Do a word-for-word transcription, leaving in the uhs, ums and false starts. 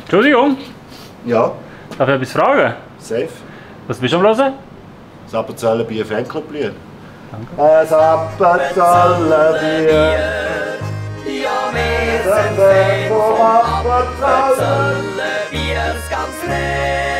Entschuldigung, Ja, darf ich etwas fragen? safe. Was bist du am Hören? Das Appenzellenbier Fänklerblühen. Ein Appenzellenbier. Ja, wir sind Fan vom Appenzellenbier, ganz nett.